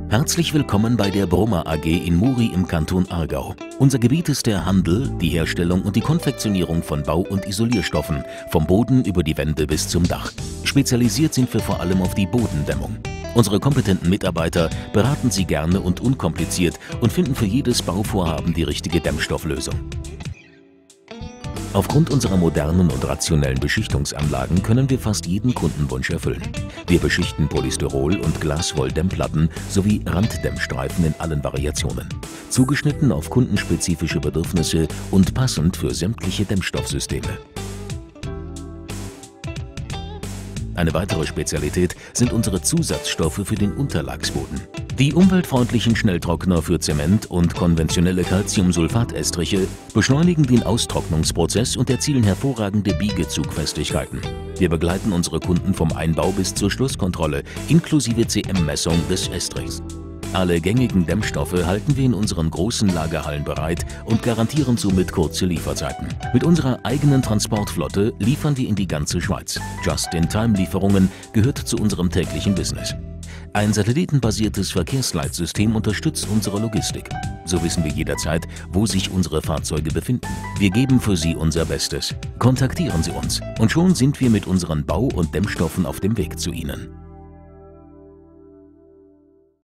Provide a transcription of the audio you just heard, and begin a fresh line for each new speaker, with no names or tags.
Herzlich willkommen bei der Brummer AG in Muri im Kanton Aargau. Unser Gebiet ist der Handel, die Herstellung und die Konfektionierung von Bau- und Isolierstoffen, vom Boden über die Wände bis zum Dach. Spezialisiert sind wir vor allem auf die Bodendämmung. Unsere kompetenten Mitarbeiter beraten Sie gerne und unkompliziert und finden für jedes Bauvorhaben die richtige Dämmstofflösung. Aufgrund unserer modernen und rationellen Beschichtungsanlagen können wir fast jeden Kundenwunsch erfüllen. Wir beschichten Polystyrol- und Glaswoll-Dämmplatten sowie Randdämmstreifen in allen Variationen, zugeschnitten auf kundenspezifische Bedürfnisse und passend für sämtliche Dämmstoffsysteme. Eine weitere Spezialität sind unsere Zusatzstoffe für den Unterlagsboden. Die umweltfreundlichen Schnelltrockner für Zement und konventionelle Calciumsulfatestriche beschleunigen den Austrocknungsprozess und erzielen hervorragende Biegezugfestigkeiten. Wir begleiten unsere Kunden vom Einbau bis zur Schlusskontrolle inklusive CM-Messung des Estrichs. Alle gängigen Dämmstoffe halten wir in unseren großen Lagerhallen bereit und garantieren somit kurze Lieferzeiten. Mit unserer eigenen Transportflotte liefern wir in die ganze Schweiz. Just-in-Time-Lieferungen gehört zu unserem täglichen Business. Ein satellitenbasiertes Verkehrsleitsystem unterstützt unsere Logistik. So wissen wir jederzeit, wo sich unsere Fahrzeuge befinden. Wir geben für Sie unser Bestes. Kontaktieren Sie uns und schon sind wir mit unseren Bau- und Dämmstoffen auf dem Weg zu Ihnen.